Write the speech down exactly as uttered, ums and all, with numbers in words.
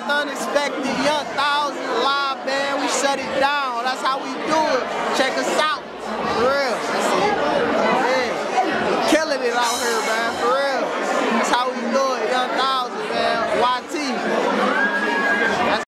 the unexpected, Young Thousand live band. We shut it down. That's how we do it. Check us out. For real.